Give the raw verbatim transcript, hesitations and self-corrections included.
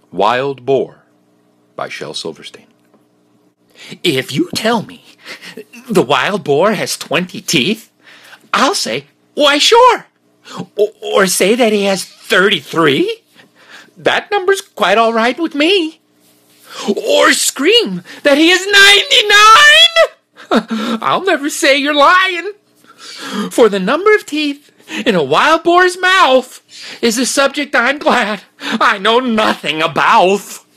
Wild Boar by Shel Silverstein. If you tell me the wild boar has twenty teeth, I'll say, why, sure. O- or say that he has thirty-three. That number's quite all right with me. Or scream that he has ninety-nine. I'll never say you're lying. For the number of teeth in a wild boar's mouth is a subject I'm glad I know nothing about.